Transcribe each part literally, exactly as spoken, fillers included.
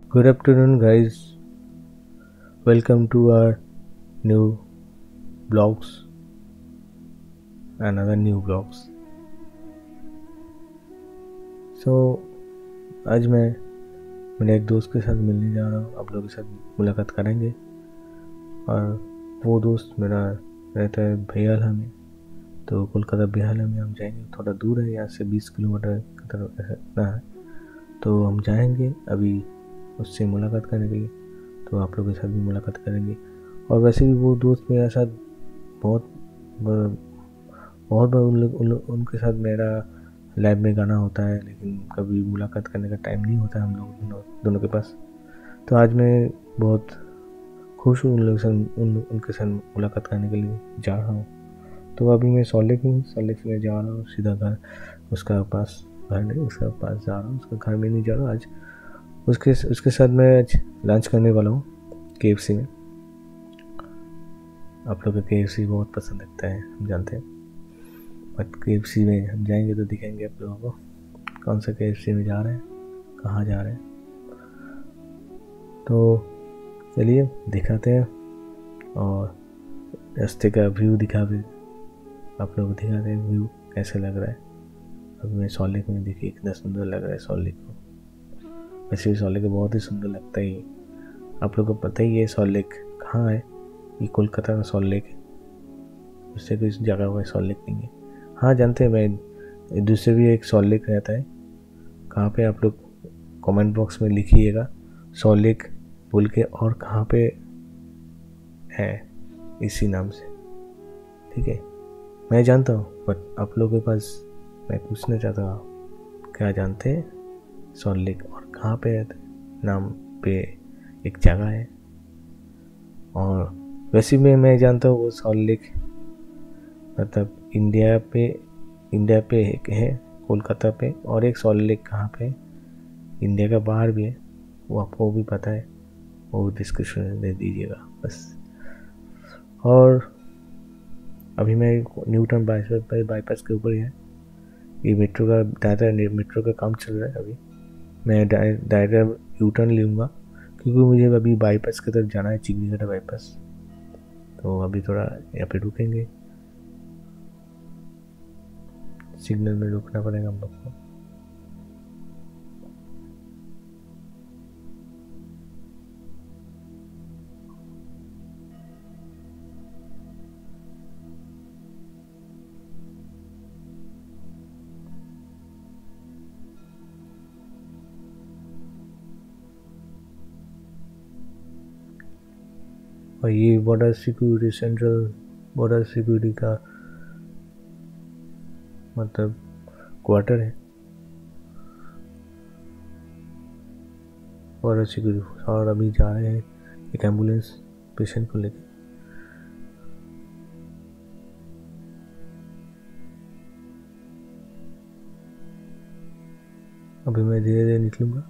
Good afternoon, guys. Welcome to our new vlogs, another new vlogs. So आज मैं मेरे एक दोस्त के साथ मिलने जा रहा हूँ। आप लोगों के साथ मुलाकात करेंगे और वो दोस्त मेरा रहता है बेहाला में, तो कोलकाता बेहाला में हम जाएंगे। थोड़ा दूर है, यहाँ से बीस किलोमीटर की तरफ इतना है, तो हम जाएंगे अभी उससे मुलाकात करने के लिए। तो आप लोगों के साथ भी मुलाकात करेंगे। और वैसे भी वो दोस्त मेरे साथ बहुत बहुत बार उन लोग उन, उनके साथ मेरा लाइव में गाना होता है, लेकिन कभी मुलाकात करने का टाइम नहीं होता है हम लोग दोनों दोनों के पास। तो आज मैं बहुत खुश हूँ उन लोगों के साथ उन उनके साथ मुलाकात करने के लिए जा रहा हूँ। तो अभी मैं सॉल्ट हूँ, सॉल्ट में जा रहा हूँ सीधा घर उसका पास, घर नहीं उसका पास जा रहा हूँ, उसका घर में नहीं जा रहा। आज उसके उसके साथ मैं आज लंच करने वाला हूँ के एफ सी में। आप लोग को के एफ सी बहुत पसंद लगता है, हम जानते हैं, बट के एफ सी में हम जाएंगे तो दिखाएंगे आप लोगों को कौन सा के एफ सी में जा रहे हैं, कहाँ जा रहे हैं। तो चलिए दिखाते हैं और रास्ते का व्यू दिखा भी आप लोगों को दिखाते हैं व्यू कैसे लग रहा है। अभी मैं सॉल्ट लेक में देखिए कितना सुंदर लग रहा है सॉल्ट लेक को। वैसे भी सॉल्ट लेक बहुत ही सुंदर लगता है। आप लोगों को पता ही है सॉल्ट लेक कहाँ है, ये कोलकाता का सॉल्ट लेक है, उससे कोई जगह का सॉल्ट लेक नहीं है। हाँ जानते हैं, मैं दूसरे भी एक सॉल्ट लेक रहता है, कहाँ पे आप लोग कमेंट बॉक्स में लिखिएगा सॉल्ट लेक बोल के, और कहाँ पे है इसी नाम से, ठीक है। मैं जानता हूँ, बट आप लोगों के पास मैं पूछना चाहता हूँ क्या जानते हैं सॉल्ट लेक और कहाँ पे है नाम पे एक जगह है। और वैसे भी मैं जानता हूँ वो सॉल्ट लेक मतलब इंडिया पे इंडिया पे एक है कोलकाता पे, और एक सॉल्ट लेक कहाँ पे इंडिया का बाहर भी है, वो आपको भी पता है, वो डिस्क्रिप्शन में दे दीजिएगा बस। और अभी मैं न्यूटन बाईपास बाईपास के ऊपर ही है, ये मेट्रो का डायरेक्ट मेट्रो का काम चल रहा है। अभी मैं डायरेक्ट यू टर्न लूँगा क्योंकि मुझे अभी बाईपास की तरफ जाना है, चिकनीगढ़ बाईपास। तो अभी थोड़ा यहाँ पे रुकेंगे, सिग्नल में रुकना पड़ेगा हम लोग को। और ये border security, central border security का मतलब क्वार्टर है, बॉर्डर सिक्योरिटी। और अभी जा रहे हैं एक एम्बुलेंस पेशेंट को लेकर। अभी मैं धीरे धीरे निकलूंगा।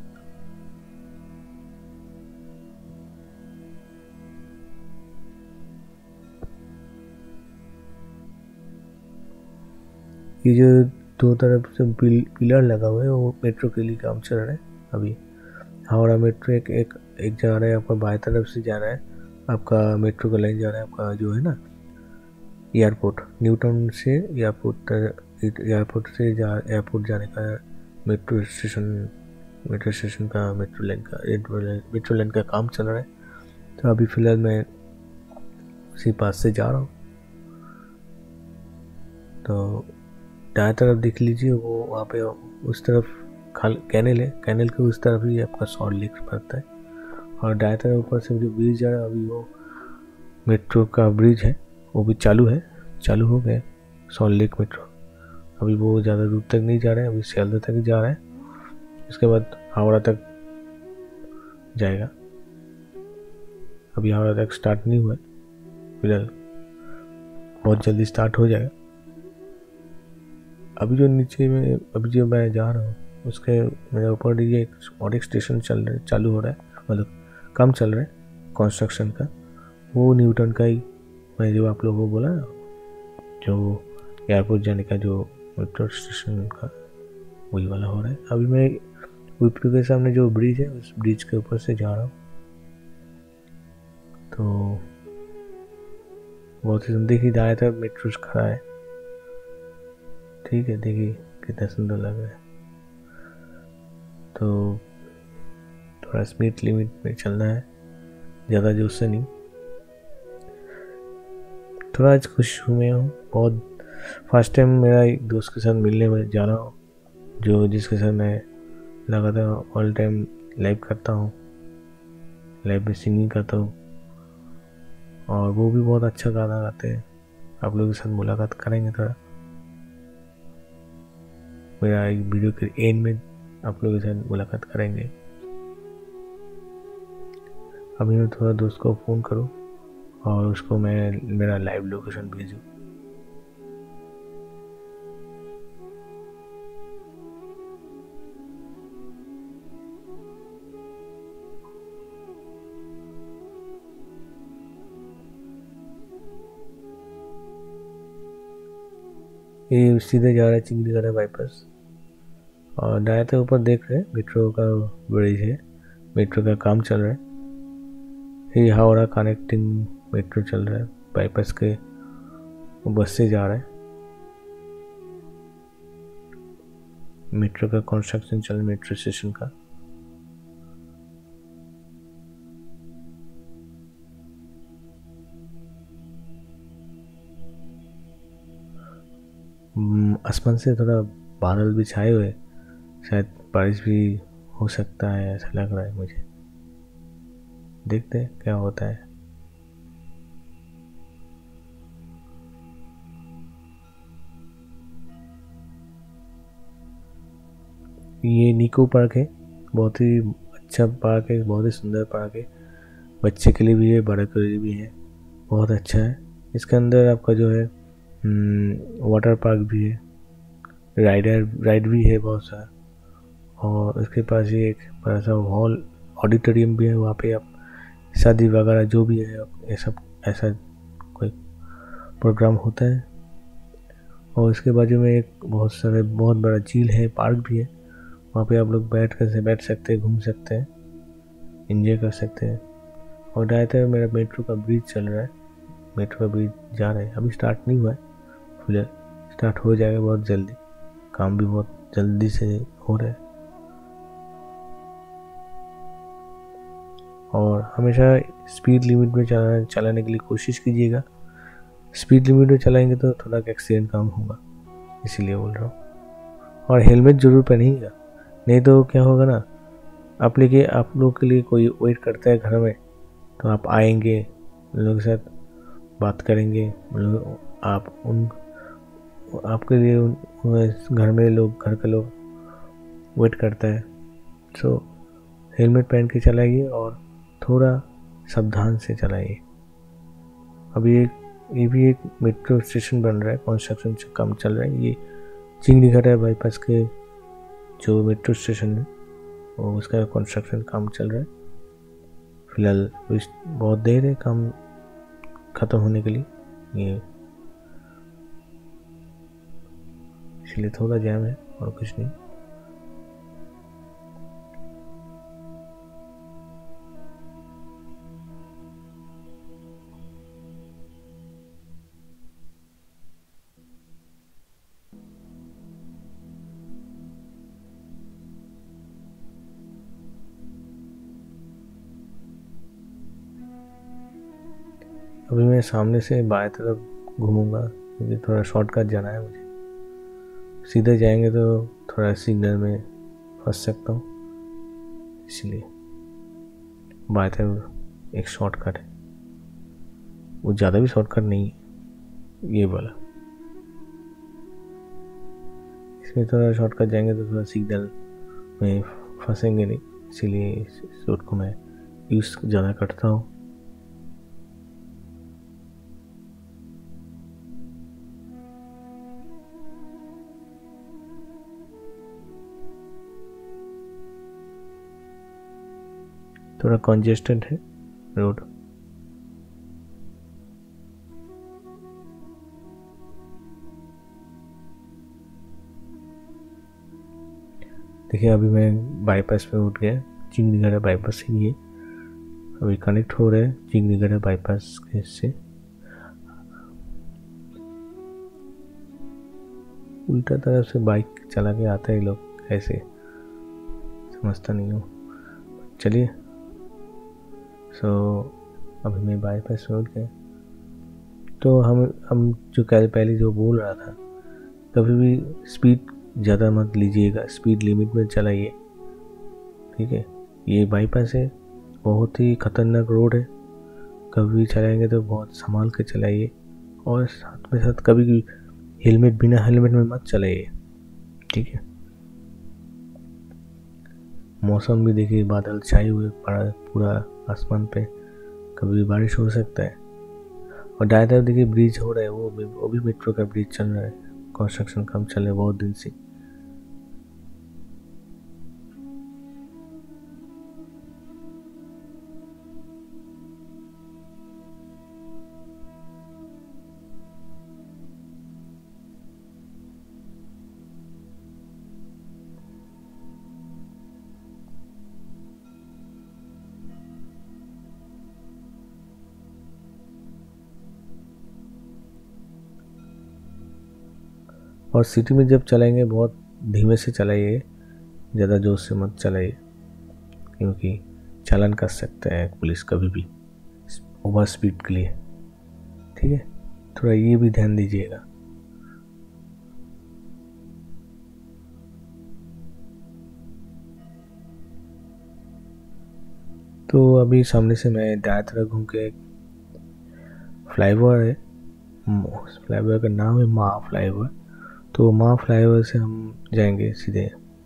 ये जो दो तरफ से पिल, पिलर लगा हुआ है वो मेट्रो के लिए काम चल रहा है। अभी हावड़ा मेट्रो एक एक एक जा रहा है, आपका बाएं तरफ से जा रहा है, आपका मेट्रो का लाइन जा रहा है आपका जो है ना एयरपोर्ट, न्यूटन से एयरपोर्ट एयरपोर्ट से जा एयरपोर्ट जाने का मेट्रो स्टेशन मेट्रो स्टेशन का मेट्रो लाइन का मेट्रो लाइन का काम चल रहा है। तो अभी फ़िलहाल मैं उसी पास से जा रहा हूँ। तो दाएं तरफ देख लीजिए, वो वहाँ पे उस तरफ खाल कैनल है, कैनल के उस तरफ ही आपका सॉल्ट लेक पड़ता है। और दाएं तरफ ऊपर से जो ब्रिज जा रहा है, अभी वो मेट्रो का ब्रिज है, वो भी चालू है, चालू हो गया सॉल्ट लेक मेट्रो। अभी वो ज़्यादा दूर तक नहीं जा रहा है, अभी सियालदह तक ही जा रहा है, उसके बाद हावड़ा तक जाएगा। अभी हावड़ा तक स्टार्ट नहीं हुआ है फिलहाल, बहुत जल्दी स्टार्ट हो जाएगा। अभी जो नीचे में अभी जो मैं जा रहा हूँ उसके मेरे ऊपर ये एक और एक स्टेशन चल रहा है, चालू हो रहा है, मतलब काम चल रहा है कंस्ट्रक्शन का, वो न्यूटन का ही मैं जो आप लोगों को बोला जो एयरपोर्ट जाने का जो मेट्रो स्टेशन का वही वाला हो रहा है। अभी मैं विप्रो के सामने जो ब्रिज है उस ब्रिज के ऊपर से जा रहा हूँ। तो बहुत ही सुंदर, देखिए दाएं तरफ मेट्रो खड़ा है, ठीक है, देखिए कितना सुंदर लग रहा है। तो थोड़ा स्पीड लिमिट में चलना है, ज़्यादा जोर से नहीं। थोड़ा आज खुश हूँ मैं हूँ बहुत, फर्स्ट टाइम मेरा एक दोस्त के साथ मिलने में जा रहा हूँ, जो जिसके साथ मैं लगातार ऑल टाइम लाइव करता हूँ, लाइव में सिंगिंग करता हूँ, और वो भी बहुत अच्छा गाना गाते हैं। आप लोगों के साथ मुलाकात करेंगे, थोड़ा मेरा एक वीडियो के एंड में आप लोगों के साथ मुलाकात करेंगे। अभी मैं थोड़ा दोस्त को फ़ोन करूँ और उसको मैं मेरा लाइव लोकेशन भेजूँ। ये सीधे जा रहा है चिंगलीगढ़ बाईपास, और दाएं तरफ ऊपर देख रहे हैं मेट्रो का ब्रिज है, मेट्रो का काम चल रहा है। ये हावड़ा कनेक्टिंग मेट्रो चल रहा है, बाईपास के बस से जा रहा है। मेट्रो का कंस्ट्रक्शन चल रहा है, मेट्रो स्टेशन का। आसमान से थोड़ा बादल भी छाए हुए, शायद बारिश भी हो सकता है, ऐसा लग रहा है मुझे। देखते हैं क्या होता है। ये निको पार्क है, बहुत ही अच्छा पार्क है, बहुत ही सुंदर पार्क है। बच्चे के लिए भी है, बड़े के लिए भी है, बहुत अच्छा है। इसके अंदर आपका जो है वाटर पार्क भी है, राइडर राइड भी है बहुत सारा, और इसके पास ही एक बड़ा सा हॉल ऑडिटोरियम भी है। वहाँ पे आप शादी वगैरह जो भी है ये सब ऐसा कोई प्रोग्राम होता है। और इसके बाजू में एक बहुत सारे बहुत बड़ा झील है, पार्क भी है, वहाँ पे आप लोग बैठ कर से बैठ सकते हैं, घूम सकते हैं, एंजॉय कर सकते हैं। और दाएं तरफ मेरा मेट्रो का ब्रिज चल रहा है, मेट्रो का ब्रिज जा रहा है, अभी स्टार्ट नहीं हुआ है, फिलहाल स्टार्ट हो जाएगा बहुत जल्दी, काम भी बहुत जल्दी से हो रहा है। और हमेशा स्पीड लिमिट में चलाने चलाने के लिए कोशिश कीजिएगा। स्पीड लिमिट में चलाएंगे तो थोड़ा एक्सीडेंट कम होगा, इसीलिए बोल रहा हूँ। और हेलमेट ज़रूर पहनिएगा, नहीं तो क्या होगा ना, आप लेके आप लोग के लिए कोई वेट करता है घर में, तो आप आएंगे, उन लोगों के साथ बात करेंगे, आप उन आपके लिए उन घर में लोग घर के लोग वेट करता है। सो हेलमेट पहन के चलाइए और थोड़ा सावधान से चलाइए। अभी एक ये भी एक मेट्रो स्टेशन बन रहा है, कंस्ट्रक्शन से काम चल रहा है। ये चिंगलीगढ़ बाईपास के जो मेट्रो स्टेशन है वो उसका कंस्ट्रक्शन काम चल रहा है। फिलहाल बहुत देर है काम ख़त्म होने के लिए, ये इसलिए थोड़ा जाम है और कुछ नहीं। अभी मैं सामने से बाएं तरफ घूमूंगा क्योंकि थोड़ा शॉर्टकट जाना है मुझे। सीधे जाएंगे तो थोड़ा सिग्नल में फंस सकता हूँ, इसलिए बाएं तरफ एक शॉर्टकट है, वो ज़्यादा भी शॉर्टकट नहीं है ये वाला। इसमें थोड़ा शॉर्टकट जाएंगे तो थोड़ा सिग्नल में फंसेंगे नहीं, इसीलिए इस रूट को मैं यूज़ ज़्यादा करता हूँ। थोड़ा कंजेस्टेड है रोड। देखिए अभी मैं बाईपास पे उठ गया, चिंगलीगढ़ बाईपास से ये अभी कनेक्ट हो रहे हैं चिंगलीगढ़ बाईपास के से। उल्टा तरफ से बाइक चला के आता है लोग, कैसे समझता नहीं हूँ। चलिए, सो अभी मैं बाईपास पे उठ गया। तो हम हम जो कल पहले जो बोल रहा था, कभी भी स्पीड ज़्यादा मत लीजिएगा, स्पीड लिमिट में चलाइए, ठीक है। ये बाईपास है, बहुत ही खतरनाक रोड है, कभी भी चलाएंगे तो बहुत संभाल के चलाइए। और साथ में साथ कभी भी हेलमेट, बिना हेलमेट में मत चलाइए, ठीक है। मौसम भी देखिए, बादल छाए हुए पड़ा पूरा आसमान पे, कभी बारिश हो सकता है। और दाएं तरफ देखिए ब्रिज हो रहा है, वो भी वो भी मेट्रो का ब्रिज चल रहा है, कंस्ट्रक्शन काम चल रहा है बहुत दिन से। और सिटी में जब चलाएंगे बहुत धीमे से चलाइए, ज़्यादा जोर से मत चलाइए, क्योंकि चालान कर सकता है पुलिस कभी भी ओवर स्पीड के लिए, ठीक है। थोड़ा ये भी ध्यान दीजिएगा। तो अभी सामने से मैं दाएं तरफ घूम के, फ्लाईओवर है, फ्लाईओवर का नाम है माँ फ्लाईओवर। तो माँ फ्लाईओवर से हम जाएंगे सीधे,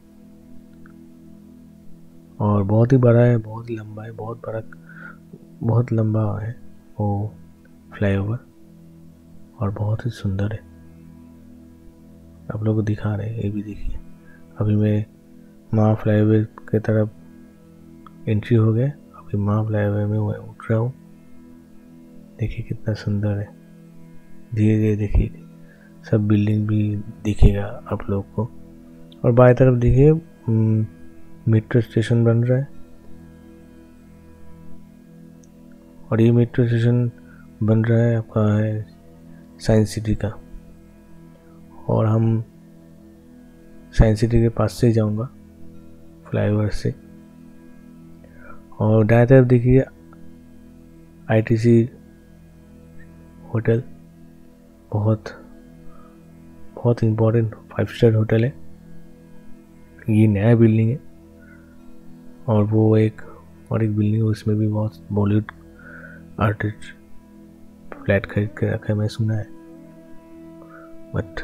और बहुत ही बड़ा है, बहुत ही लंबा है, बहुत बड़ा, बहुत लंबा है वो फ्लाईओवर, और बहुत ही सुंदर है। आप लोगों को दिखा रहे हैं, ये भी देखिए। अभी मैं माँ फ्लाईओवर की तरफ एंट्री हो गया, अभी माँ फ्लाईओवर में मैं उठ रहा हूँ। देखिए कितना सुंदर है, धीरे धीरे देखिए सब बिल्डिंग भी दिखेगा आप लोग को। और बाएं तरफ देखिए मेट्रो स्टेशन बन रहा है, और ये मेट्रो स्टेशन बन रहा है आपका है साइंस सिटी का। और हम साइंस सिटी के पास से जाऊंगा फ्लाईओवर से। और दाएं तरफ देखिए आईटीसी होटल, बहुत बहुत इम्पोर्टेंट फाइव स्टार होटल है। ये नया बिल्डिंग है, और वो एक और एक बिल्डिंग है, उसमें भी बहुत बॉलीवुड आर्टिस्ट फ्लैट खरीद के रखा है, मैं सुना है। बट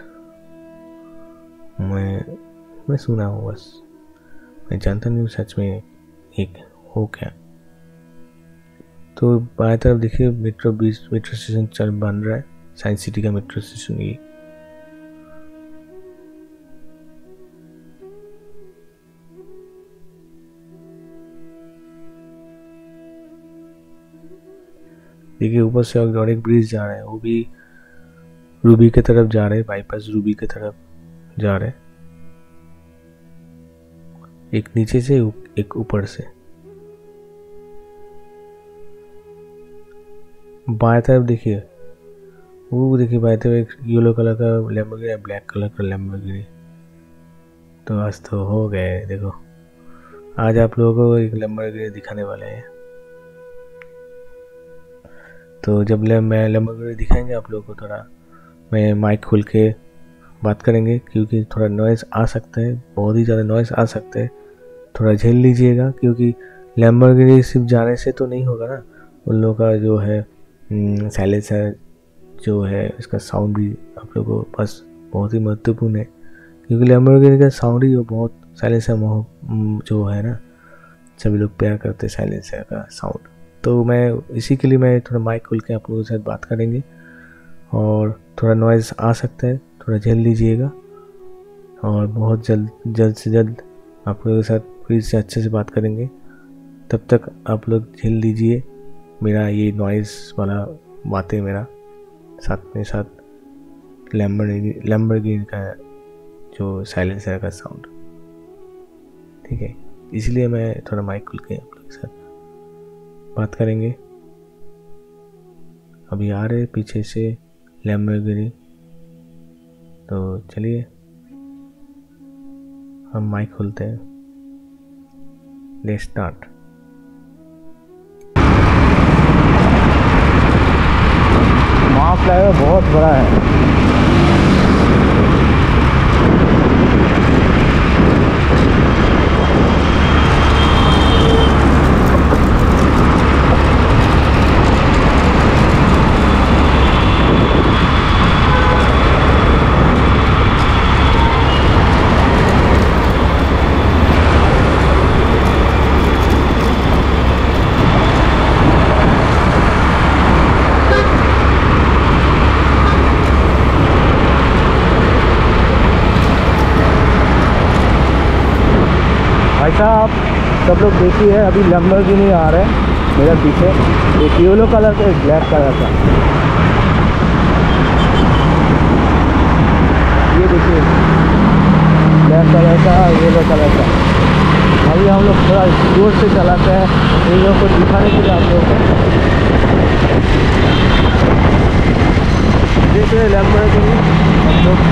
मैं मैं सुना हूँ बस, मैं जानता नहीं हूँ सच में एक हो क्या। तो बाएं तरफ देखिए मेट्रो बीच मेट्रो स्टेशन चल बन रहा है, साइंस सिटी का मेट्रो स्टेशन। ये देखिए ऊपर से और एक ब्रिज जा रहा है, वो भी रूबी की तरफ जा रहे हैं, बाईपास रूबी की तरफ जा रहे हैं, एक नीचे से एक ऊपर से। बाएं तरफ देखिए, वो देखिए बाएं तरफ एक येलो कलर का लैम्बोर्गिनी, ब्लैक कलर का लैम्बोर्गिनी। तो आज तो हो गए, देखो आज आप लोगों को एक लैम्बोर्गिनी दिखाने वाले हैं। तो जब मैं लैम्बोर्गिनी दिखाएंगे आप लोगों को, थोड़ा मैं माइक खोल के बात करेंगे, क्योंकि थोड़ा नॉइज़ आ सकता है, बहुत ही ज़्यादा नॉइज़ आ सकता है, थोड़ा झेल लीजिएगा। क्योंकि लैम्बोर्गिनी सिर्फ जाने से तो नहीं होगा ना, उन लोगों का जो है साइलेंसर जो है, इसका साउंड भी आप लोगों को बस बहुत ही महत्वपूर्ण है, क्योंकि लैम्बोर्गिनी का साउंड ही बहुत साइलेंसर जो है ना, सभी लोग प्यार करते हैं साइलेंसर का साउंड। तो मैं इसी के लिए मैं थोड़ा माइक खोल के आप लोगों के साथ बात करेंगे, और थोड़ा नॉइज़ आ सकता है, थोड़ा झेल लीजिएगा। और बहुत जल्द जल्द से जल्द आप लोगों के साथ फिर से अच्छे से बात करेंगे, तब तक आप लोग झेल लीजिए मेरा ये नॉइज़ वाला बातें, मेरा साथ में साथ लैम्बोर्गिनी लैम्बोर्गिनी का जो साइलेंसर का साउंड। ठीक है, इसलिए मैं थोड़ा माइक खुल के आप लोग के साथ बात करेंगे। अभी आ रहे पीछे से लैम्बोर्गिनी, तो चलिए हम माइक खोलते हैं, लेट्स स्टार्ट। वहाँ फ्लाईओवर बहुत बड़ा है। ऐसा आप सब लोग देखिए, अभी लैम्बोर्गिनी आ रहे हैं मेरे पीछे, एक येलो कलर का, एक ब्लैक कलर का। ये देखिए ब्लैक कलर का, येलो कलर का। अभी हम लोग थोड़ा जोर से चलाते हैं इन लोगों को दिखाने के लिए। आप लोग देख रहे लैम्बोर्गिनी हम लोग।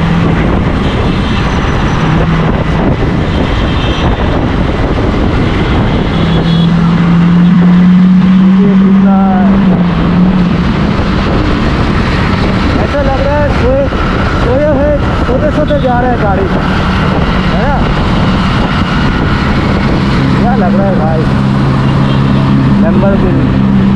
ऐसा लग रहा है सोए सोए हुए सोते सोते जा रहे हैं गाड़ी, है ना? क्या लग रहा है भाई लैम्बोर्गिनी।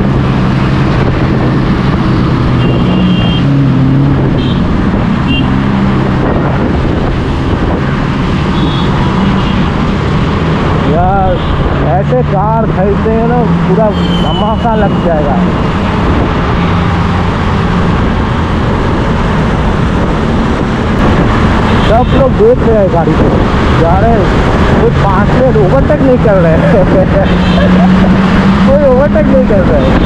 यार ऐसे कार खरीदते हैं ना, पूरा धमाका लग जाएगा। सब लोग देख रहे हैं गाड़ी को, जा रहे हैं, कोई पास में ओवरटेक नहीं कर रहे हैं कोई ओवरटेक नहीं कर रहे हैं।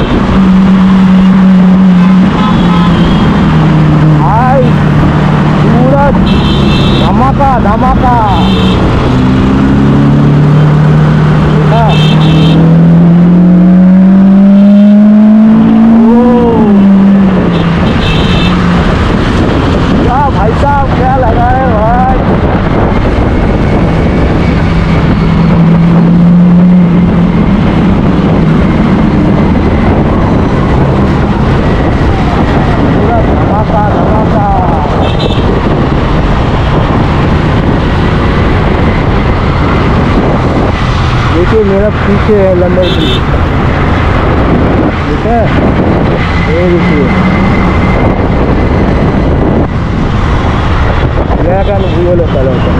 हाय पूरा धमाका धमाका। क्या भाई साहब, क्या लगा है भाई। पूरा धमाका धमाका। देखिए मेरा पीछे है लैम्बोर्गिनी, ठीक है, ये देखिए ब्लैक एंड येलो कलर का,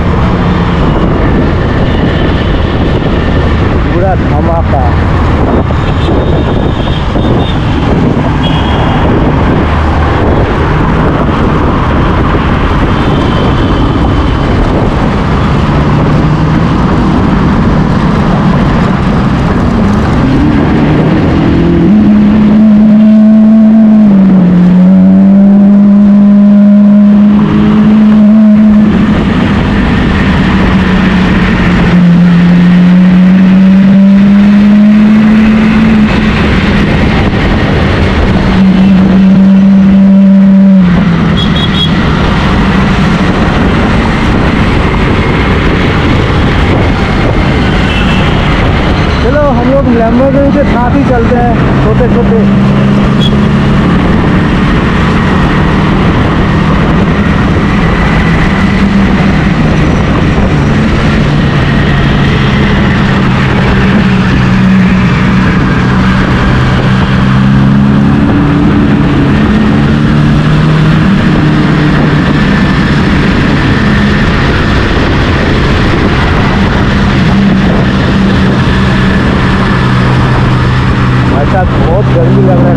पूरा धमाका। लैम्बोर्गिनी के साथ ही चलते हैं छोटे छोटे। बहुत गर्मी लग रहा है।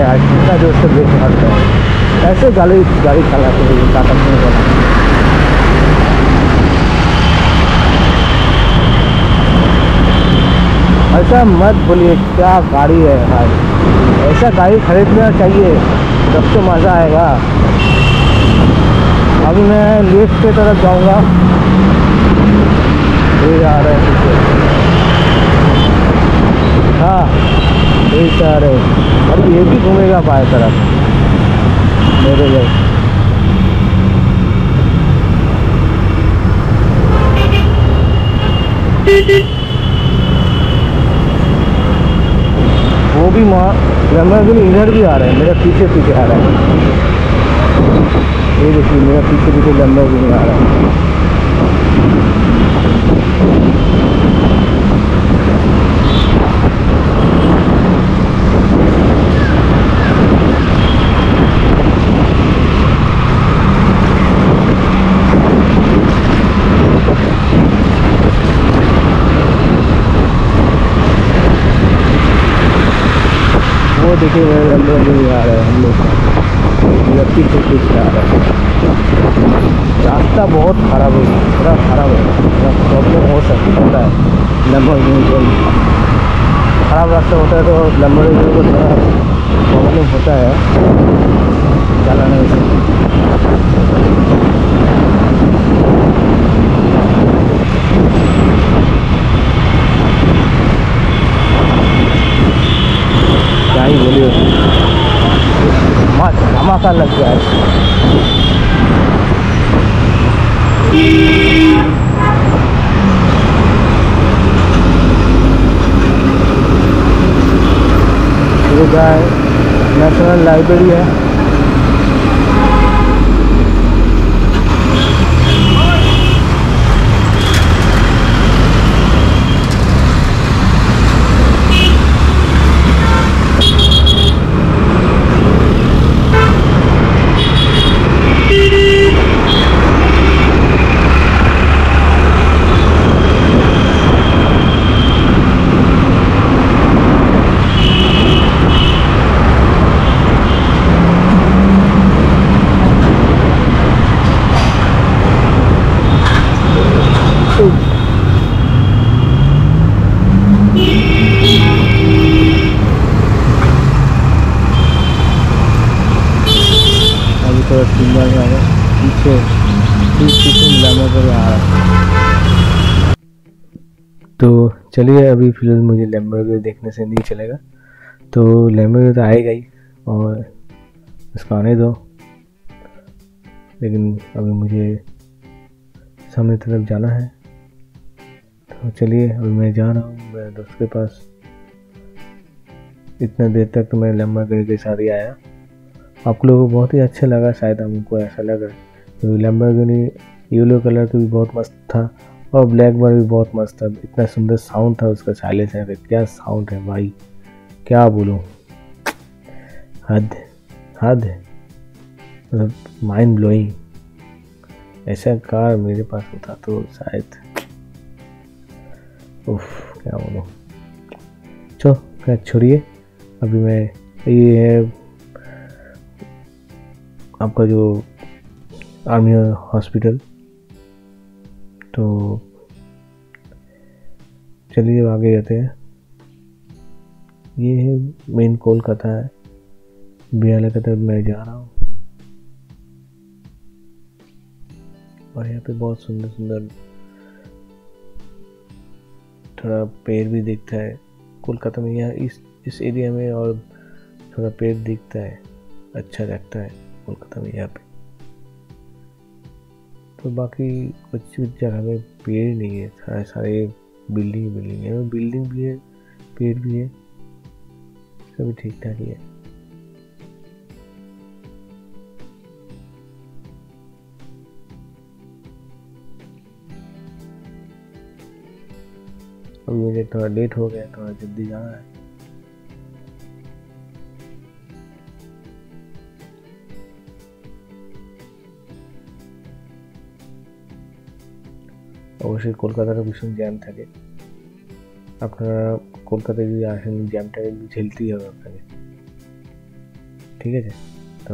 यार, कितना जोर से ब्रेक मारता है, ऐसे गाड़ी गाड़ी चलाते हैं टाटा में बोला। ऐसा मत बोलिए, क्या गाड़ी है भाई, ऐसा गाड़ी खरीदना चाहिए तब तो मज़ा आएगा। अभी मैं लेफ्ट की तरफ जाऊंगा, ये आ रहे हैं पीछे, हाँ ये आ रहे हैं, अब ये भी घूमेगा बाएं तरफ मेरे लिए। वो भी वहाँ लैम्बोर्गिनी इधर भी आ रहे हैं, मेरे पीछे पीछे आ रहा है, ये देखिए मेरा पीछे पीछे लैम्बोर्गिनी आ रहा है। वो देखिए मेरे लैम्बोर्गिनी आ रहा है, हम लोग मेरा पीछे पीछे आ रहा है। रास्ता बहुत ख़राब है, पूरा ख़राब है, थोड़ा प्रॉब्लम हो सकता है लैम्बोर्गिनी को। ख़राब रास्ता होता है तो लैम्बोर्गिनी को थोड़ा प्रॉब्लम होता है चलाने में। क्या ही बोलिए, मस्त धमाका लग गया है। ये गाय नेशनल लाइब्रेरी है। पीछे पीछे मिलाना कर आ रहा। तो चलिए, अभी फिलहाल मुझे लैम्बोर्गिनी देखने से नहीं चलेगा, तो लैम्बोर्गिनी तो आएगा ही और इसको आने दो, लेकिन अभी मुझे सामने तरफ जाना है। तो चलिए, अभी मैं जा रहा हूँ मेरे दोस्त के पास। इतना देर तक तो मैं लैम्बोर्गिनी के साथ ही आया, आप लोगों को बहुत ही अच्छा लगा, शायद हमको ऐसा लगा। तो लैम्बोर्गिनी येलो कलर का भी बहुत मस्त था और ब्लैक बार भी बहुत मस्त था। इतना सुंदर साउंड था उसका, साइलेंसर का क्या साउंड है भाई, क्या बोलूँ, हद हद मतलब माइंड ब्लोइंग। ऐसा कार मेरे पास होता तो शायद, उफ क्या बोलूँ। चलो क्या छोड़िए, अभी मैं ये है आपका जो आर्मी हॉस्पिटल, तो चलिए आगे जाते हैं। ये है मेन कोलकाता है, बिहार की तरफ मैं जा रहा हूँ और यहाँ पे बहुत सुंदर सुंदर थोड़ा पेड़ भी दिखता है कोलकाता में। यहाँ इस इस एरिया में और थोड़ा पेड़ दिखता है, अच्छा लगता है कोलकाता में यहाँ पे। तो बाकी कुछ जगह में पेड़ नहीं है, सारे सारे बिल्डिंग बिल्डिंग है, बिल्डिंग भी है पेड़ भी है, सभी ठीक ठाक ही है। अभी मुझे थोड़ा लेट हो गया, थोड़ा जल्दी जाना है। অবশ্যই কলকাতার ভীষণ জ্যাম থাকে, আপনারা কলকাতায় যদি আসেন জ্যামটাকে ঝেলতেই হবে আপনাকে। ঠিক আছে। তো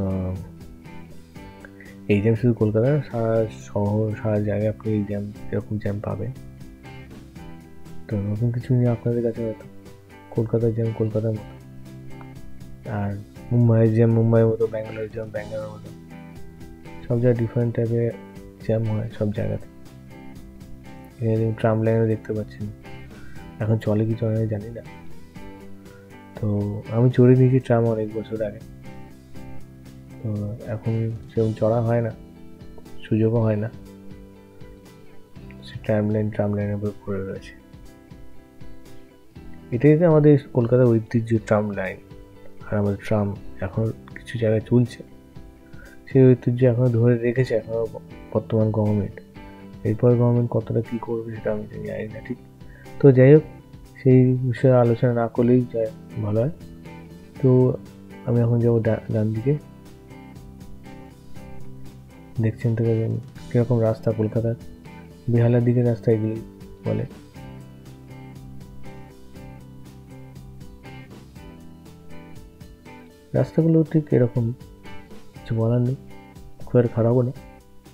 এই জ্যাম শুধু কলকাতা না, সারা শহর সারা জায়গায় আপনি এই জ্যাম এরকম জ্যাম পাবেন। তো নতুন কিছু নিয়ে আপনাদের কাছে হয়তো কলকাতার জ্যাম কলকাতার মতো, আর মুম্বাইয়ের জ্যাম মুম্বাইয়ের মতো, ব্যাঙ্গালোর জ্যাম ব্যাঙ্গালোর মতো, সব জায়গায় ডিফারেন্ট টাইপের জ্যাম হয় সব জায়গাতে। এখানে ট্রাম লাইনও দেখতে পাচ্ছেন, এখন চলে কি চলে না জানি না। তো আমি চড়ে নিয়েছি ট্রাম অনেক বছর আগে, তো এখন সেরকম চড়া হয় না, সুযোগও হয় না। সে ট্রাম লাইন ট্রাম লাইনের উপর পড়ে রয়েছে। এটাই তো আমাদের কলকাতার ঐতিহ্য, ট্রাম লাইন। আর আমাদের ট্রাম এখন কিছু জায়গায় চলছে, সেই ঐতিহ্য এখনও ধরে রেখেছে এখনও বর্তমান গভর্নমেন্ট। এরপর গভর্নমেন্ট কতটা কী করবে সেটা আমি জানি না ঠিক। তো যাই হোক, সেই বিষয়ে আলোচনা না করলেই যায় ভালো হয়। তো আমি এখন যাবো ডান দিকে। দেখছেন তো কীরকম রাস্তা, কলকাতার বেহালার দিকে রাস্তা এগুলি বলে। রাস্তাগুলো ঠিক এরকম, কিছু বলার নেই, খুব আর খারাপও না।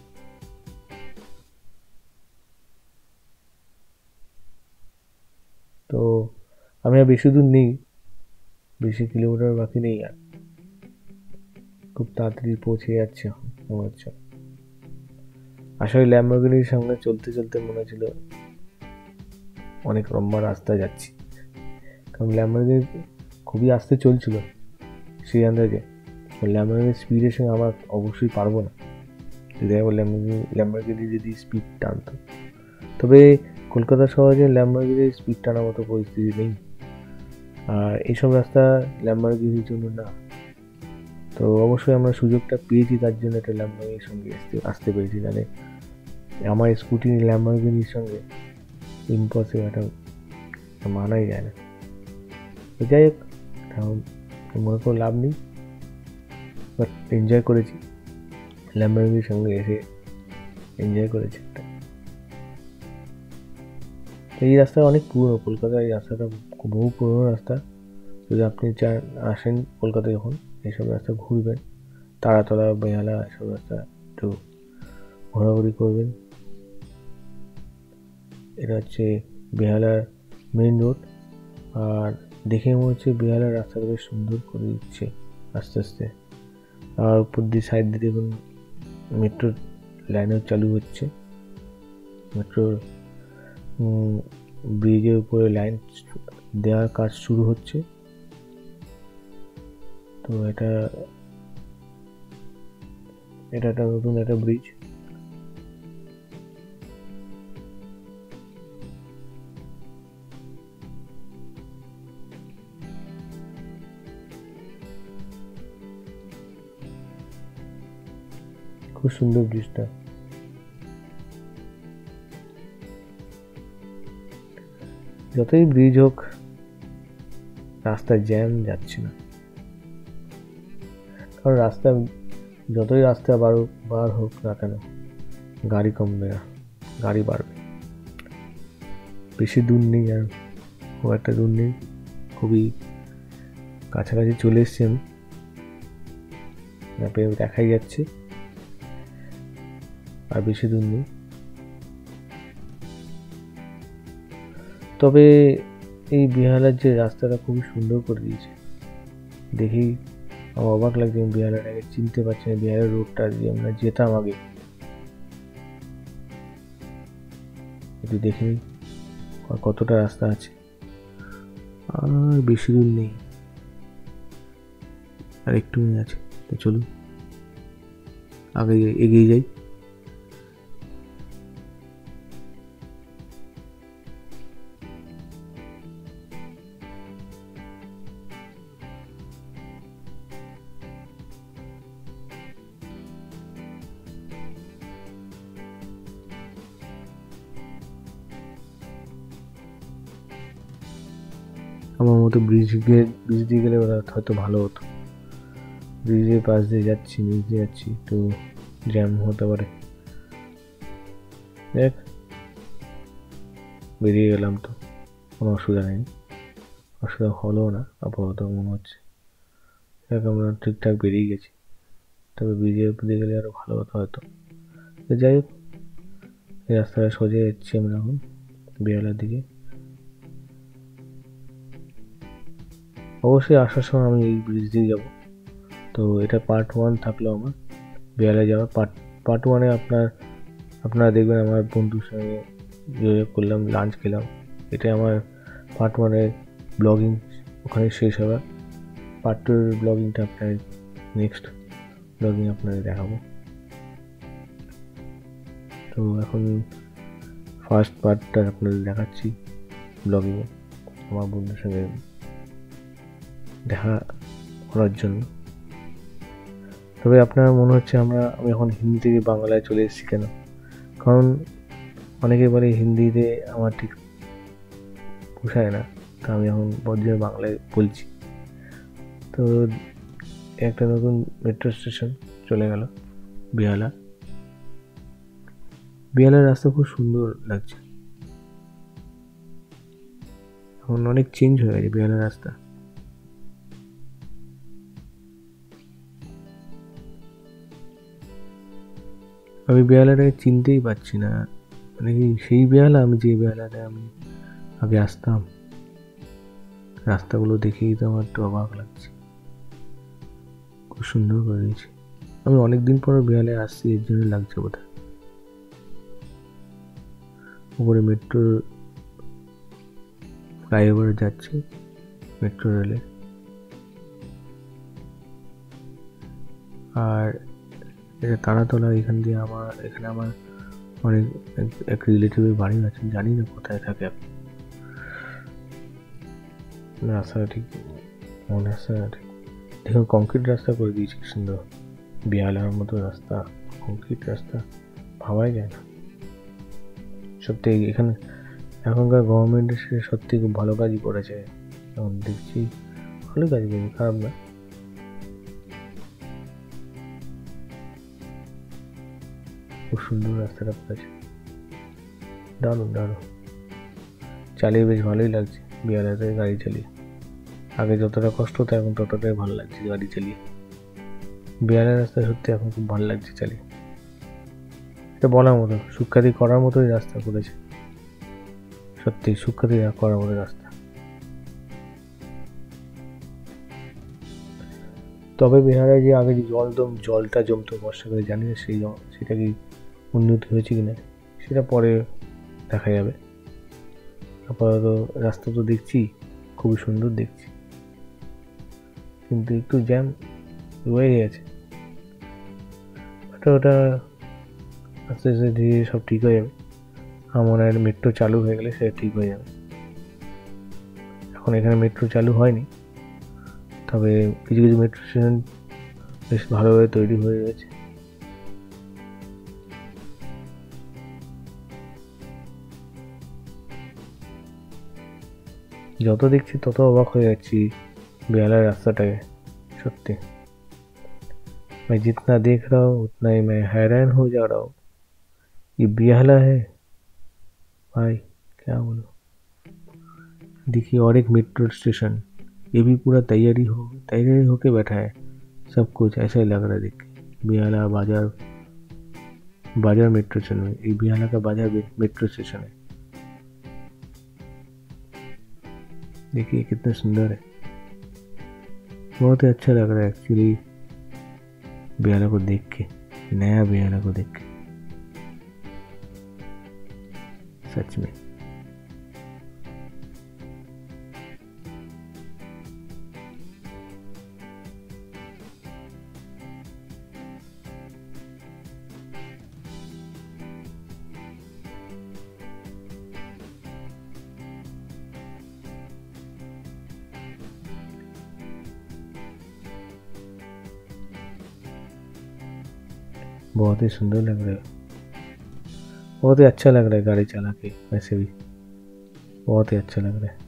তো আমি আর বেশি দূর নেই, বেশি কিলোমিটার বাকি নেই, আর খুব তাড়াতাড়ি পৌঁছে যাচ্ছে মনে হচ্ছে। আসলে ল্যাম্বরগিনির সঙ্গে চলতে চলতে মনে হচ্ছিল অনেক লম্বা রাস্তা যাচ্ছি, কারণ ল্যাম্বরগিনি খুবই আস্তে চলছিল সেই আন্দাজে। ল্যাম্বরগিনির স্পিডের সঙ্গে আমার অবশ্যই পারবো না, যদি একবার ল্যাম্বরগিনি ল্যাম্বরগিনি যদি স্পিড টানতো। তবে কলকাতা শহরে ল্যাম্বরগিনির স্পিড টানার মতো পরিস্থিতি নেই, আর এইসব রাস্তা ল্যাম্বরগিনির জন্য না। তো অবশ্যই আমরা সুযোগটা পেয়েছি, তার জন্য একটা ল্যাম্বরগিনির সঙ্গে আসতে আসতে পেরেছি, তাহলে আমার স্কুটি ল্যাম্বরগিনির সঙ্গে ইম্পসিবল, এটা মানাই যায় না। তো যাই হোক, মনে করে লাভ নেই, বাট এনজয় করেছি ল্যাম্বরগিনির সঙ্গে এসে, এনজয় করেছি। এই রাস্তা অনেক পুরনো, কলকাতার এই রাস্তাটা বহু পুরনো রাস্তা। যদি আপনি চান আসেন কলকাতায় যখন, এইসব রাস্তা ঘুরবেন, তারাতলা বেহালা এসব রাস্তা একটু ঘোরাঘুরি করবেন। এটা হচ্ছে বেহালার মেন রোড, আর দেখে মনে হচ্ছে বেহালার রাস্তাটা বেশ সুন্দর করে দিচ্ছে আস্তে আস্তে। আর উপর দিয়ে সাইড দিয়ে দেখুন মেট্রোর লাইনও চালু হচ্ছে, মেট্রোর ব্রিজের উপরে লাইন দেওয়ার কাজ শুরু হচ্ছে। তো এটা এটা একটা নতুন একটা ব্রিজ। খুব সুন্দর ব্রিজটা। যতই ব্রিজ হোক, রাস্তায় জ্যাম যাচ্ছে না, কারণ রাস্তা যতই রাস্তা বার বার হোক না কেন, গাড়ি কমবে না, গাড়ি বাড়বে। বেশি দূর নেই, আর খুব একটা দূর নেই, খুবই কাছাকাছি চলে এসছি আমি, ম্যাপে দেখাই যাচ্ছে, আর বেশি দূর নেই। তবে এই বেহালার যে রাস্তাটা খুবই সুন্দর করে দিয়েছে, দেখি আমার অবাক লাগছে। আমি বেহালাটাকে চিনতে পারছি না, বেহালার রোডটা দিয়ে আমরা যেতাম আগে, একটু দেখে নিই কতটা রাস্তা আছে। আর বেশি দূর নেই, আর একটু আছে। তো চলুন আগে এগিয়ে যাই। আমার মতো ব্রিজ গিয়ে ব্রিজ দিয়ে গেলে ওরা হয়তো ভালো হতো। ব্রিজের পাশ দিয়ে যাচ্ছি, নিচ দিয়ে যাচ্ছি, একটু জ্যাম হতে পারে। দেখ বেরিয়ে গেলাম, তো কোনো অসুবিধা নেই, অসুবিধা হলো না আপাতত মনে হচ্ছে। দেখ আমরা ঠিকঠাক বেরিয়ে গেছি, তবে ব্রিজের উপর দিয়ে গেলে আরও ভালো হতো হয়তো। তো যাই হোক, এই রাস্তাটা সোজা যাচ্ছি আমরা এখন বেহালার দিকে। অবশ্যই আসার সময় আমি এই ব্রিজ দিয়ে যাবো। তো এটা পার্ট ওয়ান থাকলো আমার বেহালা যাওয়ার। পার্ট পার্ট ওয়ানে আপনার আপনারা দেখবেন আমার বন্ধুর সঙ্গে যোগাযোগ করলাম, লাঞ্চ খেলাম। এটা আমার পার্ট ওয়ানের ব্লগিং ওখানে শেষ হবে। পার্ট টু এর ব্লগিংটা আপনার নেক্সট ব্লগিং আপনাদের দেখাবো। তো এখন ফার্স্ট পার্টটা আপনাদের দেখাচ্ছি ব্লগিংয়ে আমার বন্ধুর সঙ্গে দেখা করার জন্য। তবে আপনার মনে হচ্ছে আমরা আমি এখন হিন্দি থেকে বাংলায় চলে এসেছি কেন? কারণ অনেকে বলে হিন্দিতে আমার ঠিক পোষায় না, তো আমি এখন বজ্র বাংলায় বলছি। তো একটা নতুন মেট্রো স্টেশন চলে গেল বেহালা। বেহালার রাস্তা খুব সুন্দর লাগছে, এখন অনেক চেঞ্জ হয়ে গেছে বেহালার রাস্তা। আমি বেহালাটাকে চিনতেই পারছি না, মানে কি সেই বেহালা আমি যে বেহালাটা আমি আগে আসতাম? রাস্তাগুলো দেখেই তো আমার একটু অবাক লাগছে, খুব সুন্দর করে দিয়েছে। আমি অনেকদিন পর বেহালায় আসছি, এর জন্য লাগছে বোধহয়। উপরে মেট্রো ফ্লাইওভার যাচ্ছে, মেট্রো রেলে। আর এটা তারাতলা, এখান দিয়ে আমার এখানে আমার অনেক এক রিলেটিভের বাড়ি আছে, জানি না কোথায় থাকে এখন। রাস্তাটা ঠিক মনে আসছে না ঠিক। দেখুন কংক্রিট রাস্তা করে দিয়েছে সুন্দর, বেহালার মতো রাস্তা, কংক্রিট রাস্তা ভাবাই যায় না। সত্যি এখানে এখনকার গভর্নমেন্ট সত্যি খুব ভালো কাজই করেছে, এখন দেখছি ভালো কাজ করেছে, খারাপ না। খুব সুন্দর রাস্তাটা করেছে, দারুণ দারুণ। চালিয়ে বেশ ভালোই লাগছে বেহালাতে গাড়ি চালিয়ে। আগে যতটা কষ্ট হতো এখন ততটাই ভালো লাগছে গাড়ি চালিয়ে। বেহালার রাস্তা সত্যি এখন খুব ভালো লাগছে চালিয়ে। এটা বলার মতো, সুখ্যাতি করার মতোই রাস্তা করেছে, সত্যি সুখ্যাতি করার মতো রাস্তা। তবে বেহালায় যে আগে যে জল দম জলটা জমতো বর্ষাকালে, জানি না সেই সেটা কি উন্নতি হয়েছে কিনা, সেটা পরে দেখা যাবে। আপাতত রাস্তা তো দেখছি খুবই সুন্দর দেখছি, কিন্তু একটু জ্যাম রয়ে গেছে। ওটা ওটা আস্তে আস্তে ধীরে সব ঠিক হয়ে যাবে। আমার মনে হয় মেট্রো চালু হয়ে গেলে সেটা ঠিক হয়ে যাবে। এখন এখানে মেট্রো চালু হয়নি, তবে কিছু কিছু মেট্রো স্টেশন বেশ ভালোভাবে তৈরি হয়ে গেছে। যত দেখছি তত অবাক হয়ে যাচ্ছি बेहाला रास्ताটাকে, সত্যি। मैं जितना देख रहा हूँ उतना ही मैं हैरान हो जा रहा हूँ। ये बेहाला है भाई, क्या बोलो। देखिए और एक मेट्रो स्टेशन, ये भी पूरा तैयारी हो तैयारी होके बैठा है, सब कुछ ऐसा ही लग रहा है देख के। बेहाला बाजार बाजार मेट्रो स्टेशन में, ये बेहाला का बाजार मेट्रो स्टेशन है। देखिए कितना सुंदर है, बहुत ही अच्छा लग रहा है एक्चुअली बेहाला को देख के, नया बेहाला को देख के सच में। बहुत ही सुंदर लग रहा है, बहुत ही अच्छा लग रहा है गाड़ी चला के, वैसे भी बहुत ही अच्छा लग रहा है।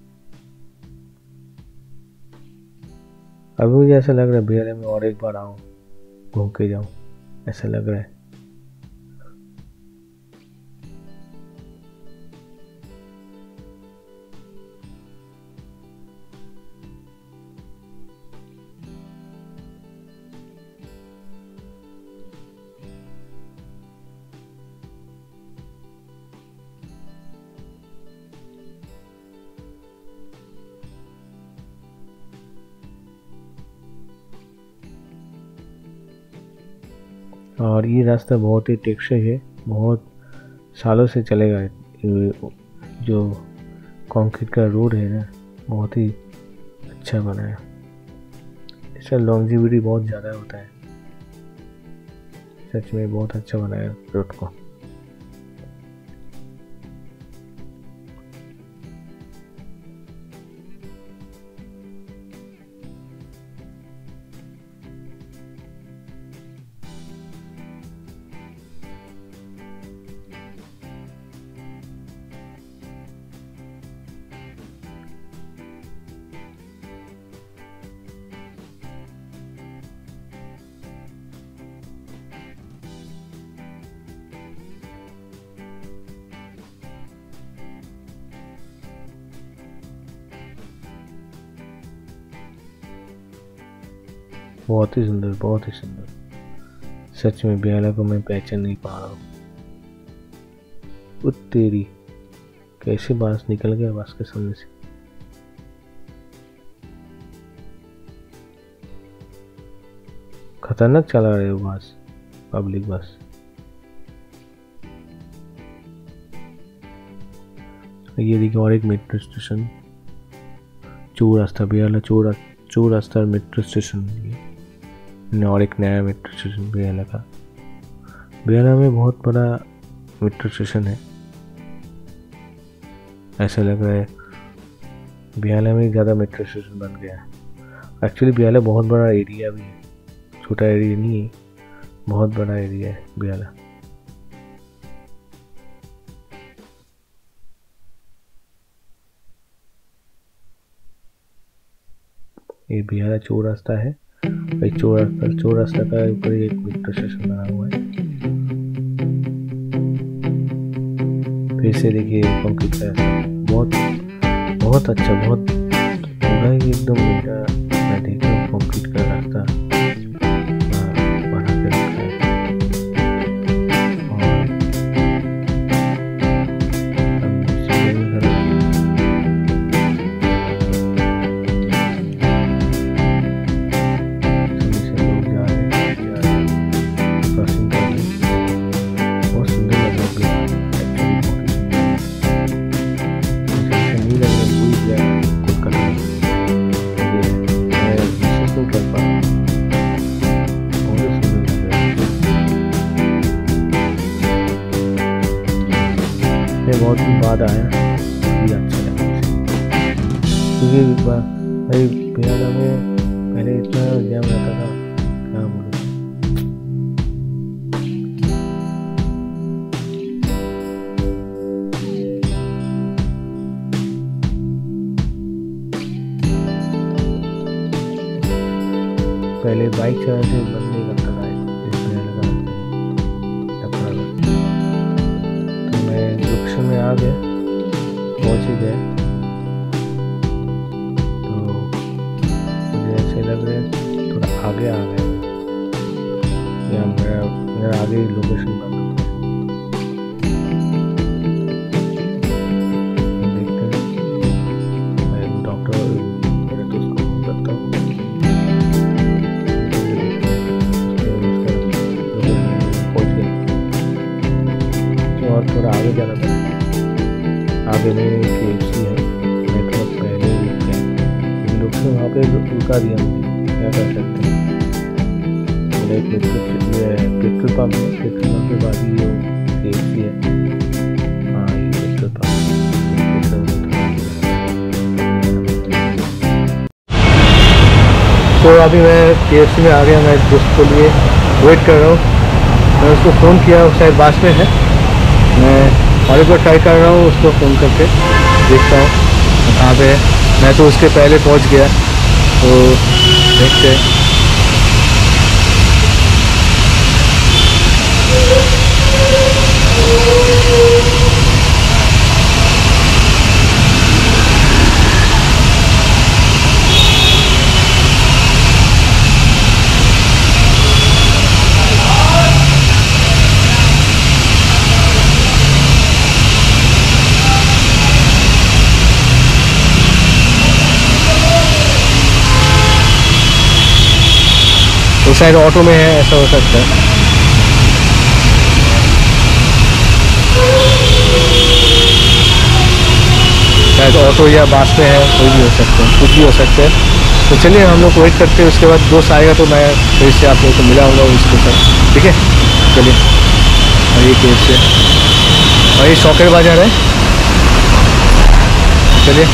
अभी मुझे ऐसा लग रहा है बेहाला में और एक बार आऊँ, घूम के जाऊँ, ऐसा लग रहा है। और ये रास्ता बहुत ही टेक्सचर है, बहुत सालों से चलेगा। जो कंक्रीट का रोड है ना, बहुत ही अच्छा बना है। इसका लॉन्जिविटी बहुत ज़्यादा होता है। सच में बहुत अच्छा बनाया रोड को। बहुत ही सुंदर, बहुत ही सुंदर। सच में बेहाला को मैं पहचान नहीं पा रहा हूँ। तेरी कैसे बांस निकल गया बांस के सामने से। खतरनाक चला रहे हो बांस, पब्लिक बस। ये देखिए और एक मेट्रो स्टेशन, चौरास्ता, बेहाला चौरा चौरास्ता मेट्रो स्टेशन। और एक नया मेट्रो स्टेशन बेहाला का। बेहाला में बहुत बड़ा मेट्रो स्टेशन है। ऐसा लग रहा है बेहाला में ज़्यादा मेट्रो स्टेशन बन गया है। एक्चुअली बेहाला बहुत बड़ा एरिया भी है, छोटा एरिया नहीं है, बहुत बड़ा एरिया है बेहाला। ये बेहाला चौरास्ता है। एक चौरास्ता चौरास्ता का ऊपर एक मेट्रो स्टेशन बना हुआ है। फिर से देखिए कंक्रीट का बहुत बहुत अच्छा, बहुत पूरा ही एकदम बेटा मैं देख रहा हूँ कंक्रीट का रास्ता बना के रखा है। बहुत दिन बाद आया, भी अच्छा लगा क्योंकि भाई बेहाला में पहले इतना जाम रहता था, क्या बोलूं। पहले बाइक चलाने से बंद नहीं करता था इस बेहाला का टपरा का। तो मैं लोकेशन में आ गया, पहुँच ही गया। तो मुझे ऐसे लग रहा है थोड़ा आगे आ गया, या मेरा मेरा आगे ही लोकेशन बंद हो गया। देखते हैं, मैं डॉक्टर मेरे दोस्त को फोन करता हूँ। और थोड़ा आगे जाना था, आगे में के एफ सी है, नेटवर्क पहले ही है, इन लोग से वहाँ पे रुका दिया। क्या कर सकते हैं, मेरा एक पेट्रोल पंप है, पेट्रोल पंप के बाद ही के एफ सी है। हाँ ये पेट्रोल पंप। तो अभी मैं के एफ सी में आ गया, मैं दोस्त के लिए वेट कर रहा हूँ। मैं उसको फ़ोन किया, शायद बास में है। मैं और एक बार ट्राई कर रहा हूँ उसको फ़ोन करके, देखता हूँ कहाँ पे है। मैं तो उसके पहले पहुँच गया, तो देखते हैं। वो शायद ऑटो में है, ऐसा हो सकता है। शायद ऑटो या बस पे है, कोई भी हो सकते हैं, कुछ भी हो सकते हैं। तो चलिए हम लोग वेट करते हैं, उसके बाद दोस्त आएगा तो मैं फिर से आप लोगों को मिलाऊंगा उसके साथ, ठीक है। चलिए, और ये केव से और ये शौकर बाजार है। चलिए,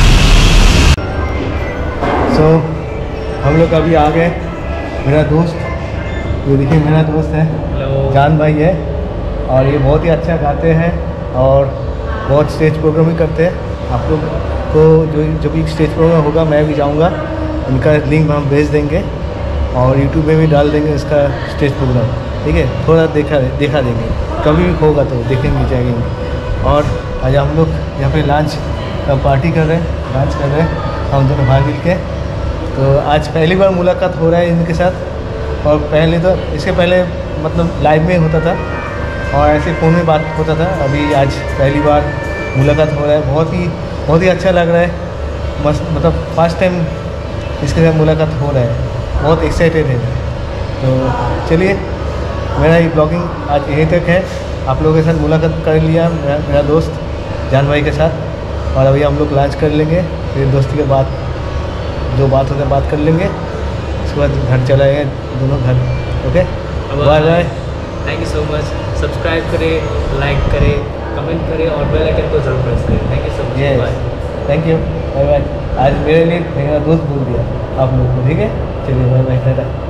सो so, हम लोग अभी आ गए। मेरा दोस्त, ये देखिए मेरा दोस्त है, जान भाई है, और ये बहुत ही अच्छा गाते हैं और बहुत स्टेज प्रोग्राम भी करते हैं। आप लोग को जो जो भी स्टेज प्रोग्राम होगा मैं भी जाऊंगा, उनका लिंक हम भेज देंगे और यूट्यूब में भी डाल देंगे इसका स्टेज प्रोग्राम, ठीक है। थोड़ा देखा देखा देंगे, कभी भी होगा तो देखेंगे जाएंगे। और आज हम लोग यहाँ पे लंच का पार्टी कर रहे हैं, लंच कर रहे हैं हम दोनों भाई मिल के। तो आज पहली बार मुलाकात हो रहा है इनके साथ, और पहले तो इसके पहले मतलब लाइव में होता था और ऐसे फ़ोन में बात होता था। अभी आज पहली बार मुलाकात हो रहा है, बहुत ही बहुत ही अच्छा लग रहा है, मस्त, मतलब फर्स्ट टाइम इसके साथ मुलाकात हो रहा है, बहुत एक्साइटेड है। तो चलिए, मेरा ये ब्लॉगिंग आज यहीं तक है। आप लोगों के साथ मुलाकात कर लिया मेरा, मेरा दोस्त जान भाई के साथ, और अभी हम लोग लंच कर लेंगे, फिर दोस्ती के बाद जो बात होता है बात कर लेंगे, उसके बाद घर चलाएंगे दोनों घर। Okay, bye bye. Thank you so much. Subscribe करें, लाइक करें, कमेंट करें और बेल आइकन को जरूर प्रेस करें। Thank you so much. Bye. Thank you, bye bye. आज मेरे लिए मेरा दोस्त बोल दिया आप लोग को, ठीक है। चलिए, बाय बाय, टाटा।